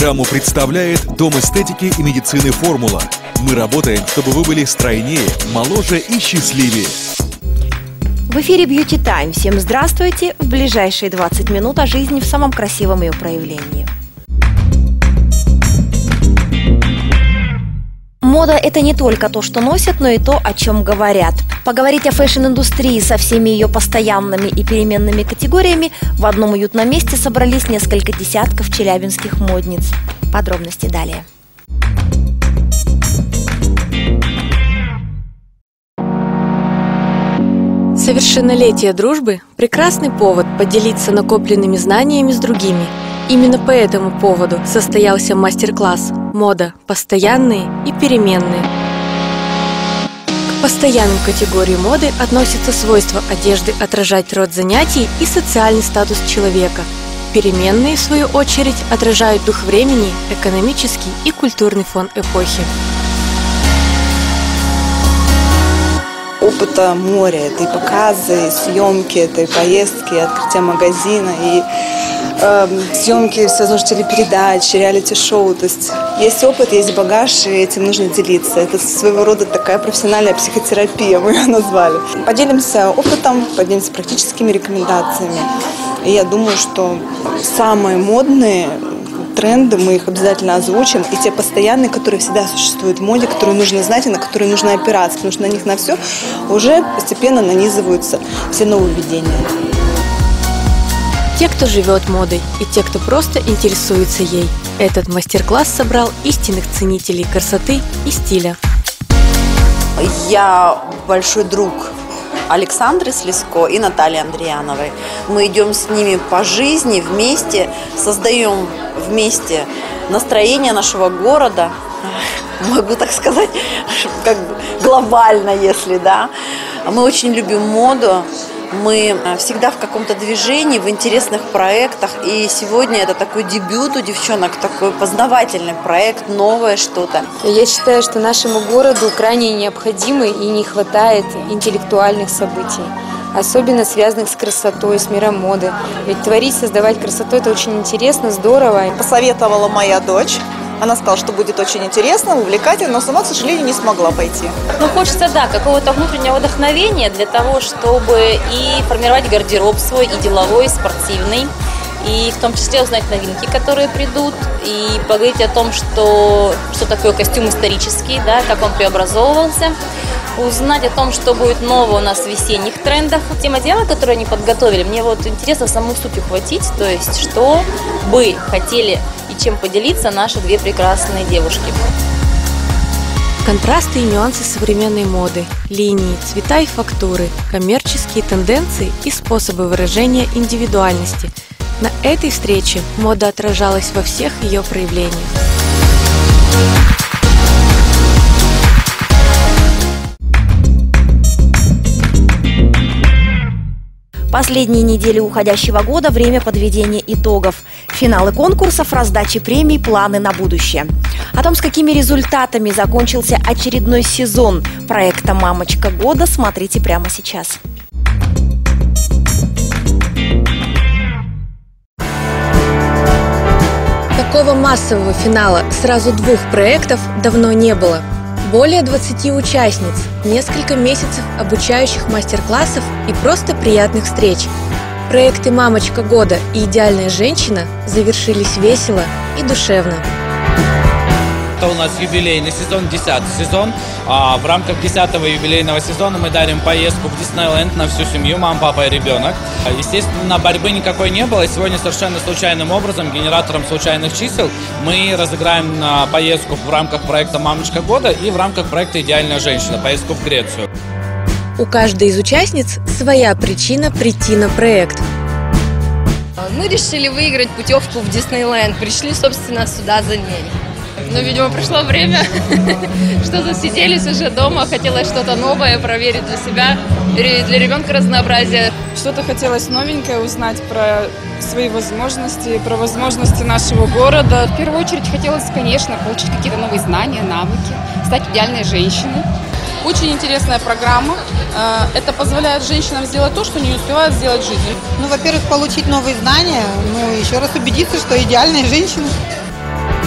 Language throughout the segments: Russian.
Программу представляет Дом эстетики и медицины «Формула». Мы работаем, чтобы вы были стройнее, моложе и счастливее. В эфире Beauty Time. Всем здравствуйте! В ближайшие 20 минут о жизни в самом красивом ее проявлении. Мода – это не только то, что носят, но и то, о чем говорят. Поговорить о фэшн-индустрии со всеми ее постоянными и переменными категориями в одном уютном месте собрались несколько десятков челябинских модниц. Подробности далее. Совершеннолетие дружбы – прекрасный повод поделиться накопленными знаниями с другими. Именно по этому поводу состоялся мастер-класс «Мода. Постоянные и переменные». К постоянным категориям моды относятся свойства одежды отражать род занятий и социальный статус человека. Переменные, в свою очередь, отражают дух времени, экономический и культурный фон эпохи. Опыта море, это и показы, и съемки, это и поездки, и открытие магазина, и съемки всевозможных телепередач, реалити-шоу. То есть опыт, есть багаж, и этим нужно делиться. Это своего рода такая профессиональная психотерапия, мы ее назвали. Поделимся опытом, поделимся практическими рекомендациями. И я думаю, что самые модные тренды, мы их обязательно озвучим, и те постоянные, которые всегда существуют в моде, которые нужно знать и на которые нужно опираться, потому что на них на все уже постепенно нанизываются все нововведения. Те, кто живет модой, и те, кто просто интересуется ей. Этот мастер-класс собрал истинных ценителей красоты и стиля. Я большой друг Александры Слизко и Натальи Андреяновой. Мы идем с ними по жизни вместе, создаем вместе настроение нашего города, могу так сказать, как бы глобально, если да. Мы очень любим моду, мы всегда в каком-то движении, в интересных проектах, и сегодня это такой дебют у девчонок, такой познавательный проект, новое что-то. Я считаю, что нашему городу крайне необходимы и не хватает интеллектуальных событий, особенно связанных с красотой, с миром моды. Ведь творить, создавать красоту – это очень интересно, здорово. Посоветовала моя дочь. Она сказала, что будет очень интересно, увлекательно, но сама, к сожалению, не смогла пойти. Ну, хочется, да, какого-то внутреннего вдохновения для того, чтобы и формировать гардероб свой, и деловой, и спортивный, и в том числе узнать новинки, которые придут, и поговорить о том, что такое костюм исторический, да, как он преобразовывался, узнать о том, что будет нового у нас в весенних трендах. Тема дела, которую они подготовили, мне вот интересно саму суть ухватить, то есть что бы хотели и чем поделиться наши две прекрасные девушки. Контрасты и нюансы современной моды, линии, цвета и фактуры, коммерческие тенденции и способы выражения индивидуальности. На этой встрече мода отражалась во всех ее проявлениях. Последние недели уходящего года – время подведения итогов. Финалы конкурсов, раздачи премий, планы на будущее. О том, с какими результатами закончился очередной сезон проекта «Мамочка года», смотрите прямо сейчас. Такого массового финала сразу двух проектов давно не было. Более 20 участниц, несколько месяцев обучающих мастер-классов и просто приятных встреч. Проекты «Мамочка года» и «Идеальная женщина» завершились весело и душевно. Это у нас юбилейный сезон, 10-й сезон. В рамках 10-го юбилейного сезона мы дарим поездку в Диснейленд на всю семью, мама, папа и ребенок. Естественно, борьбы никакой не было. И сегодня совершенно случайным образом, генератором случайных чисел, мы разыграем поездку в рамках проекта «Мамочка года» и в рамках проекта «Идеальная женщина», поездку в Грецию. У каждой из участниц своя причина прийти на проект. Мы решили выиграть путевку в Диснейленд. Пришли, собственно, сюда за ней. Но, видимо, пришло время, что засиделись уже дома, хотелось что-то новое проверить для себя, для ребенка разнообразие. Что-то хотелось новенькое узнать про свои возможности, про возможности нашего города. В первую очередь хотелось, конечно, получить какие-то новые знания, навыки, стать идеальной женщиной. Очень интересная программа. Это позволяет женщинам сделать то, что не успевают сделать в жизни. Ну, во-первых, получить новые знания, ну, еще раз убедиться, что идеальная женщина.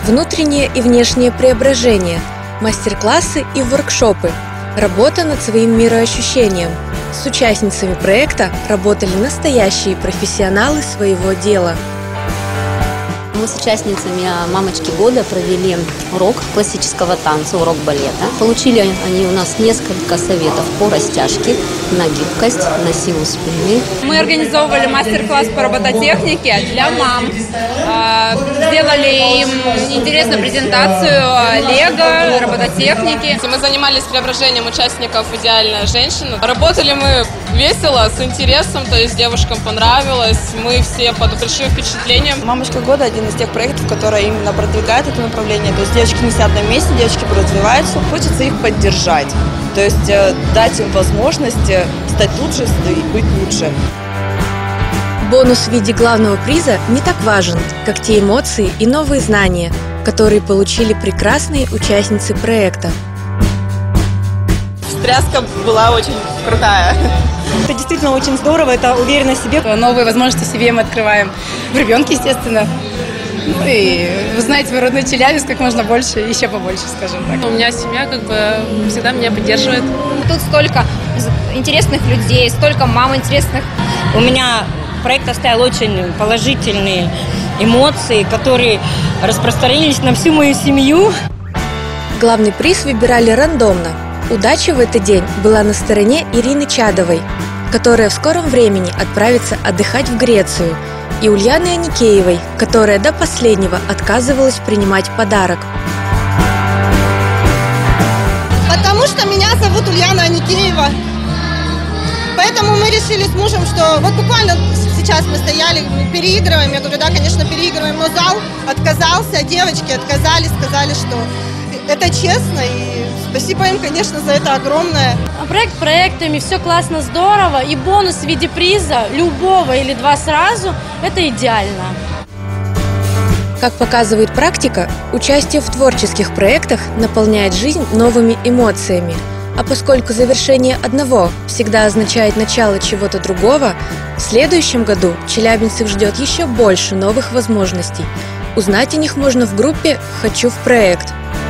Внутреннее и внешнее преображение, мастер-классы и воркшопы, работа над своим мироощущением. С участницами проекта работали настоящие профессионалы своего дела. Мы с участницами «Мамочки года» провели урок классического танца, урок балета. Получили они у нас несколько советов по растяжке, на гибкость, на силу спины. Мы организовывали мастер-класс по робототехнике для мам. Сделали им интересную презентацию лего, робототехники. Мы занимались преображением участников в идеальную женщину. Работали мы весело, с интересом, то есть девушкам понравилось. Мы все под большим впечатлением. «Мамочка года» — один из тех проектов, которые именно продвигают это направление. То есть девочки не сидят на месте, девочки развиваются. Хочется их поддержать. То есть дать им возможность стать лучше и быть лучше. Бонус в виде главного приза не так важен, как те эмоции и новые знания, которые получили прекрасные участницы проекта. Встряска была очень крутая. Это действительно очень здорово, это уверенность в себе. Новые возможности себе мы открываем в ребенке, естественно. Ну и узнать свой родной Челябинск как можно больше, еще побольше, скажем так. У меня семья всегда меня поддерживает. Тут столько интересных людей, столько мам интересных. У меня проект оставил очень положительные эмоции, которые распространились на всю мою семью. Главный приз выбирали рандомно. Удача в этот день была на стороне Ирины Чадовой, которая в скором времени отправится отдыхать в Грецию, и Ульяны Аникеевой, которая до последнего отказывалась принимать подарок. Потому что меня зовут Ульяна Аникеева. Поэтому мы решили с мужем, что вот буквально сейчас мы стояли, переигрываем. Я говорю, да, конечно, переигрываем, но зал отказался, девочки отказались, сказали, что это честно, и спасибо им, конечно, за это огромное. Проект проектами, все классно, здорово, и бонус в виде приза, любого или два сразу, это идеально. Как показывает практика, участие в творческих проектах наполняет жизнь новыми эмоциями. А поскольку завершение одного всегда означает начало чего-то другого, в следующем году челябинцев ждет еще больше новых возможностей. Узнать о них можно в группе «Хочу в проект».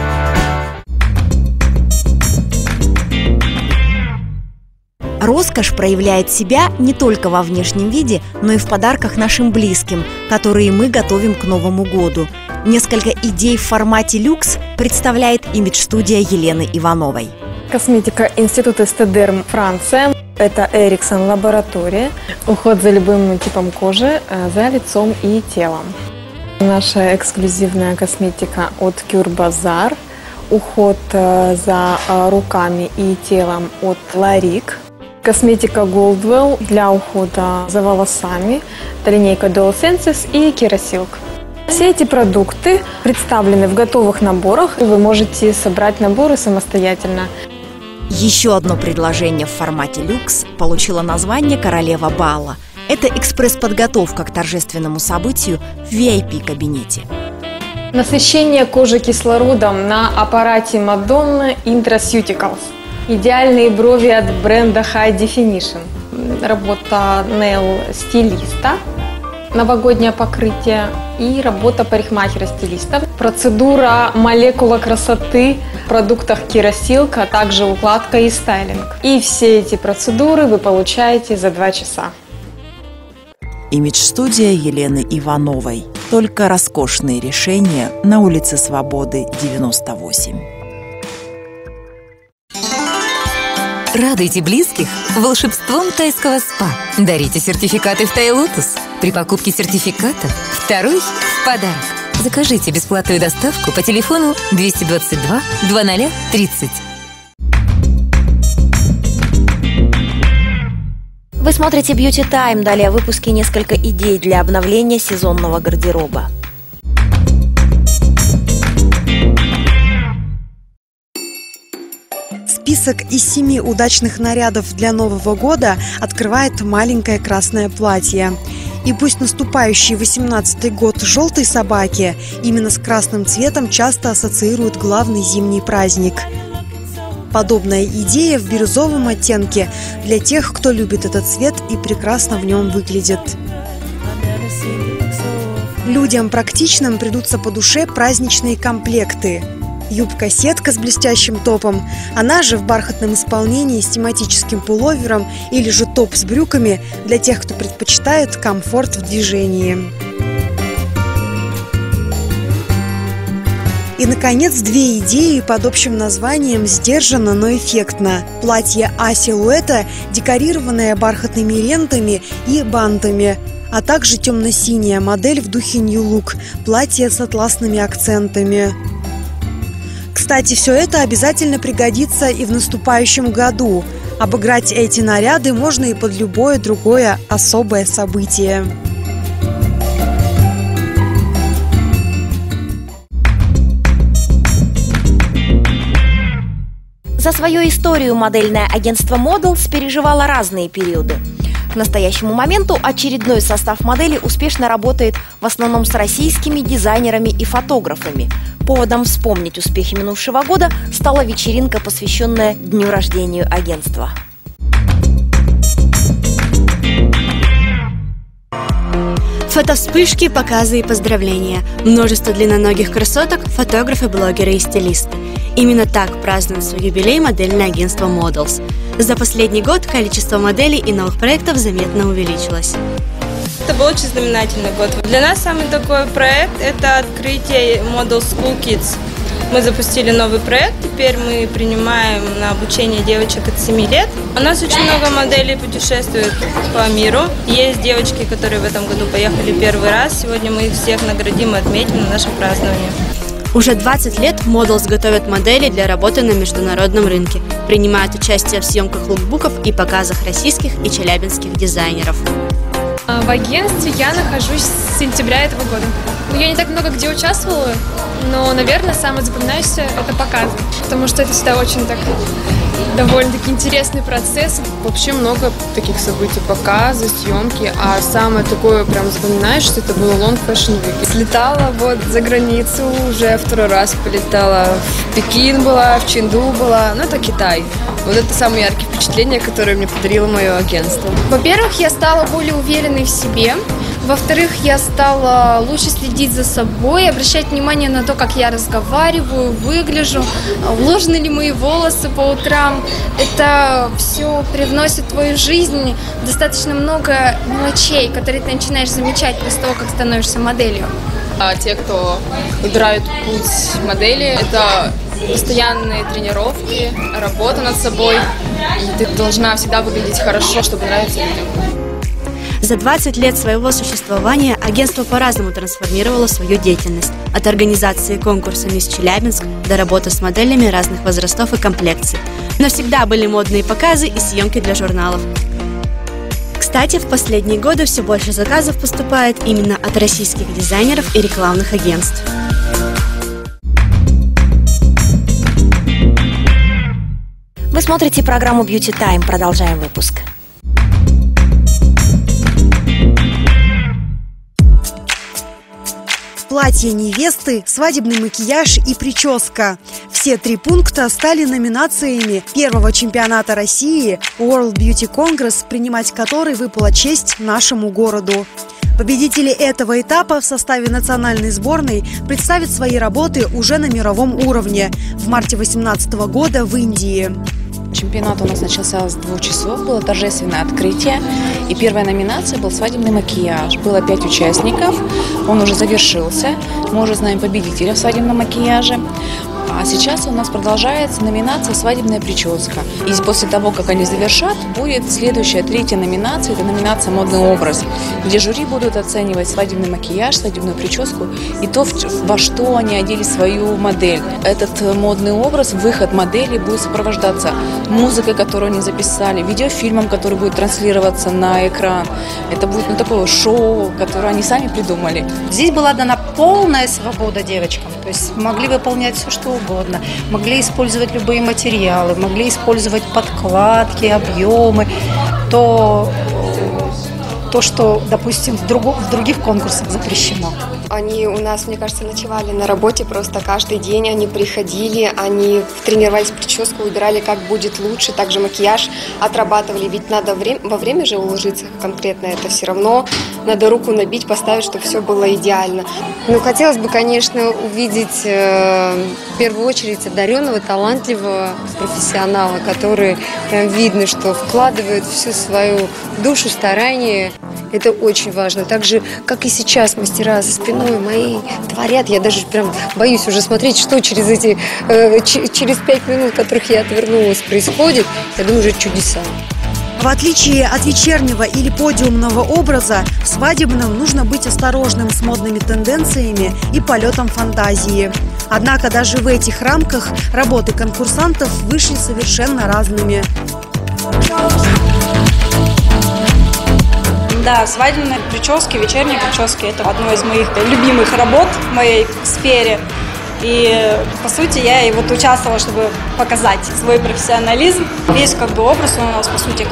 Роскошь проявляет себя не только во внешнем виде, но и в подарках нашим близким, которые мы готовим к Новому году. Несколько идей в формате люкс представляет имидж-студия Елены Ивановой. Косметика Института Эстедерм, Франция. Это Эриксон лаборатория. Уход за любым типом кожи, за лицом и телом. Наша эксклюзивная косметика от Cure Bazaar. Уход за руками и телом от Ларик. Косметика Goldwell для ухода за волосами. Это линейка Dual Senses и Kerasilk. Все эти продукты представлены в готовых наборах, и вы можете собрать наборы самостоятельно. Еще одно предложение в формате люкс получило название «Королева бала». Это экспресс-подготовка к торжественному событию в VIP-кабинете. Насыщение кожи кислородом на аппарате Madonna Intraceuticals. Идеальные брови от бренда High Definition. Работа нейл-стилиста, новогоднее покрытие и работа парикмахера-стилиста. Процедура молекула красоты в продуктах Kerasilk, а также укладка и стайлинг. И все эти процедуры вы получаете за 2 часа. Имидж-студия Елены Ивановой. Только роскошные решения на улице Свободы, 98. Радуйте близких волшебством тайского спа. Дарите сертификаты в Тай Лотус. При покупке сертификата второй в подарок. Закажите бесплатную доставку по телефону 222 0030. Вы смотрите Beauty Time. Далее в выпуске несколько идей для обновления сезонного гардероба. Список из 7 удачных нарядов для Нового года открывает маленькое красное платье. И пусть наступающий 18-й год желтой собаки именно с красным цветом часто ассоциируют главный зимний праздник. Подобная идея в бирюзовом оттенке для тех, кто любит этот цвет и прекрасно в нем выглядит. Людям практичным придутся по душе праздничные комплекты. Юбка-сетка с блестящим топом, она же в бархатном исполнении с тематическим пуловером или же топ с брюками для тех, кто предпочитает комфорт в движении. И, наконец, две идеи под общим названием «Сдержанно, но эффектно». Платье А-силуэта, декорированное бархатными лентами и бантами, а также темно-синяя модель в духе New Look, платье с атласными акцентами. Кстати, все это обязательно пригодится и в наступающем году. Обыграть эти наряды можно и под любое другое особое событие. За свою историю модельное агентство Models переживало разные периоды. К настоящему моменту очередной состав модели успешно работает в основном с российскими дизайнерами и фотографами. Поводом вспомнить успехи минувшего года стала вечеринка, посвященная дню рождения агентства. Фотовспышки, показы и поздравления. Множество длинноногих красоток, фотографы, блогеры и стилисты. Именно так празднует свой юбилей модельное агентство Models. За последний год количество моделей и новых проектов заметно увеличилось. Это был очень знаменательный год. Для нас самый такой проект – это открытие Model School Kids. Мы запустили новый проект, теперь мы принимаем на обучение девочек от 7 лет. У нас очень много моделей путешествует по миру. Есть девочки, которые в этом году поехали первый раз. Сегодня мы их всех наградим и отметим на нашем праздновании. Уже 20 лет Models готовят модели для работы на международном рынке, принимают участие в съемках лукбуков и показах российских и челябинских дизайнеров. В агентстве я нахожусь с сентября этого года. Я не так много где участвовала, но, наверное, самое запоминающееся – это показы, потому что это всегда очень так довольно-таки интересный процесс. Вообще много таких событий, показы, съемки, а самое такое прям запоминающееся это было Long Fashion Week. Слетала вот за границу, уже второй раз полетала, в Пекин была, в Ченду была, это Китай. Вот это самые яркие впечатления, которые мне подарило мое агентство. Во-первых, я стала более уверенной в себе. Во-вторых, я стала лучше следить за собой, обращать внимание на то, как я разговариваю, выгляжу, уложены ли мои волосы по утрам. Это все привносит в твою жизнь достаточно много мелочей, которые ты начинаешь замечать после того, как становишься моделью. А те, кто выбирают путь модели, это постоянные тренировки, работа над собой. И ты должна всегда выглядеть хорошо, чтобы нравиться людям. За 20 лет своего существования агентство по-разному трансформировало свою деятельность. От организации конкурса «Мисс Челябинск» до работы с моделями разных возрастов и комплекций. Но всегда были модные показы и съемки для журналов. Кстати, в последние годы все больше заказов поступает именно от российских дизайнеров и рекламных агентств. Вы смотрите программу Beauty Time. Продолжаем выпуск. Платье невесты, свадебный макияж и прическа. Все 3 пункта стали номинациями первого чемпионата России World Beauty Congress, принимать который выпала честь нашему городу. Победители этого этапа в составе национальной сборной представят свои работы уже на мировом уровне в марте 2018 года в Индии. Чемпионат у нас начался с 2 часов, было торжественное открытие. И первая номинация был свадебный макияж. Было 5 участников, он уже завершился. Мы уже знаем победителя в свадебном макияже. А сейчас у нас продолжается номинация «Свадебная прическа». И после того, как они завершат, будет следующая, 3-я номинация. Это номинация «Модный образ», где жюри будут оценивать свадебный макияж, свадебную прическу и то, во что они одели свою модель. Этот модный образ, выход модели будет сопровождаться музыкой, которую они записали, видеофильмом, который будет транслироваться на экран. Это будет такое шоу, которое они сами придумали. Здесь была дана полная свобода девочкам. То есть могли выполнять все, что угодно. Могли использовать любые материалы, могли использовать подкладки, объемы. То, что, допустим, в других конкурсах запрещено. Они у нас, мне кажется, ночевали на работе просто каждый день. Они приходили, они тренировались прическу, выбирали, как будет лучше. Также макияж отрабатывали. Ведь надо во время же уложиться конкретно. Это все равно надо руку набить, поставить, чтобы все было идеально. Ну, хотелось бы, конечно, увидеть в первую очередь одаренного, талантливого профессионала, который прям видно, что вкладывает всю свою душу, старание. Это очень важно. Так же, как и сейчас мастера за спиной мои творят. Я даже прям боюсь уже смотреть, что через 5 минут, которых я отвернулась, происходит. Я думаю, уже чудеса. В отличие от вечернего или подиумного образа, в свадебном нужно быть осторожным с модными тенденциями и полетом фантазии. Однако даже в этих рамках работы конкурсантов вышли совершенно разными. Да, свадебные прически, вечерние прически – это одно из моих любимых работ в моей сфере. И, по сути, я и вот участвовала, чтобы показать свой профессионализм. Весь образ у нас, по сути,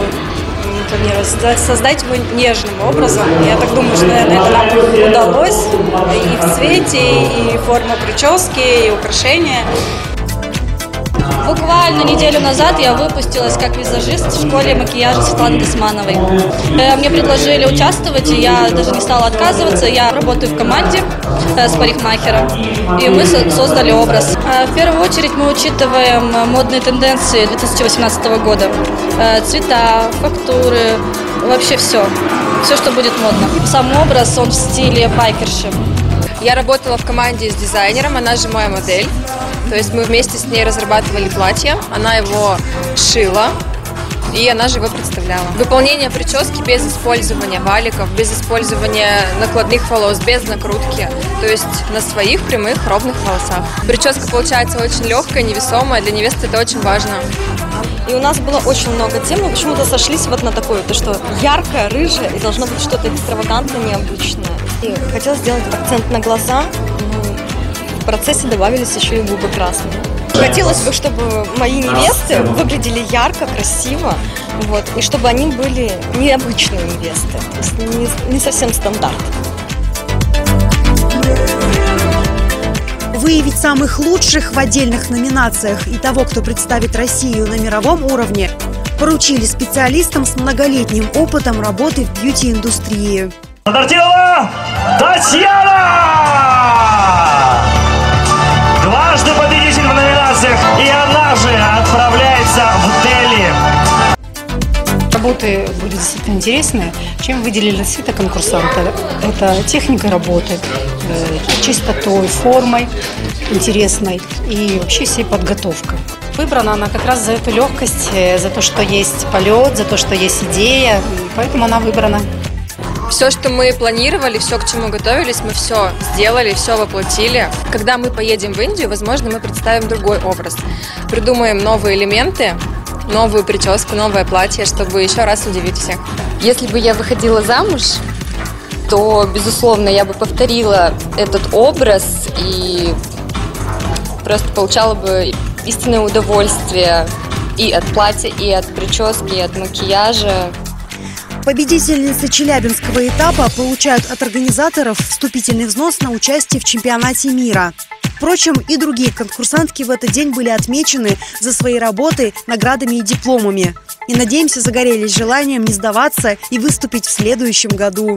создать его нежным образом. Я так думаю, что, наверное, это нам удалось и в цвете, и форма прически, и украшения. Буквально неделю назад я выпустилась как визажист в школе макияжа Светланы Гасмановой. Мне предложили участвовать, и я даже не стала отказываться. Я работаю в команде с парикмахером, и мы создали образ. В первую очередь мы учитываем модные тенденции 2018 года. Цвета, фактуры, вообще все. Все, что будет модно. Сам образ, он в стиле байкерши. Я работала в команде с дизайнером, она же моя модель. То есть мы вместе с ней разрабатывали платье, она его шила, и она же его представляла. Выполнение прически без использования валиков, без использования накладных волос, без накрутки. То есть на своих прямых ровных волосах. Прическа получается очень легкая, невесомая, для невесты это очень важно. И у нас было очень много тем, мы почему-то сошлись вот на такое, то что яркое, рыжее, и должно быть что-то экстравагантное, необычное. И хотела сделать акцент на глаза, в процессе добавились еще и губы красные. Хотелось бы, чтобы мои невесты выглядели ярко, красиво, вот, и чтобы они были необычные невесты, то есть не совсем стандарт. Выявить самых лучших в отдельных номинациях и того, кто представит Россию на мировом уровне, поручили специалистам с многолетним опытом работы в бьюти-индустрии. Тортилова Татьяна! Дважды победитель в номинациях, и она же отправляется в Дели. Работы были действительно интересные. Чем выделили света конкурсанта? Это техника работы, чистотой, формой интересной и вообще всей подготовкой. Выбрана она как раз за эту легкость, за то, что есть полет, за то, что есть идея, поэтому она выбрана. Все, что мы планировали, все, к чему готовились, мы все сделали, все воплотили. Когда мы поедем в Индию, возможно, мы представим другой образ. Придумаем новые элементы, новую прическу, новое платье, чтобы еще раз удивить всех. Если бы я выходила замуж, то, безусловно, я бы повторила этот образ и просто получала бы истинное удовольствие и от платья, и от прически, и от макияжа. Победительницы челябинского этапа получают от организаторов вступительный взнос на участие в чемпионате мира. Впрочем, и другие конкурсантки в этот день были отмечены за свои работы наградами и дипломами. И, надеемся, загорелись желанием не сдаваться и выступить в следующем году.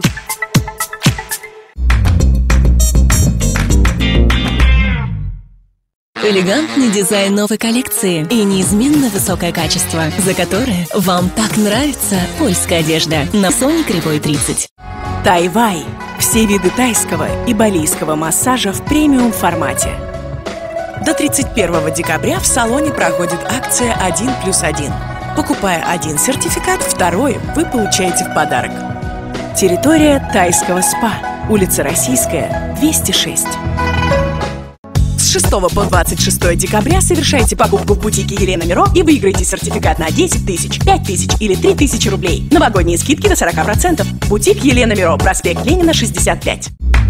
Элегантный дизайн новой коллекции и неизменно высокое качество, за которое вам так нравится польская одежда на Соне Кривой 30. Тайвай. Все виды тайского и балийского массажа в премиум формате. До 31 декабря в салоне проходит акция 1+1. Покупая один сертификат, второй вы получаете в подарок. Территория тайского спа. Улица Российская, 206. С 6 по 26 декабря совершайте покупку в бутике Елена Миро и выиграйте сертификат на 10 тысяч, 5 тысяч или 3 тысячи рублей. Новогодние скидки до 40%. Бутик Елена Миро, проспект Ленина, 65.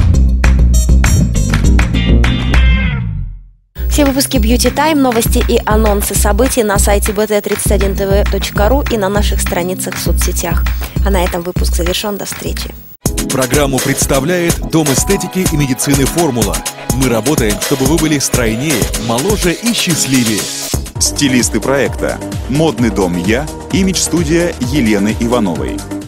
Все выпуски Beauty Time, новости и анонсы событий на сайте bt31tv.ru и на наших страницах в соцсетях. А на этом выпуск завершен. До встречи. Программу представляет Дом эстетики и медицины «Формула». Мы работаем, чтобы вы были стройнее, моложе и счастливее. Стилисты проекта: Модный дом «Я», имидж-студия Елены Ивановой.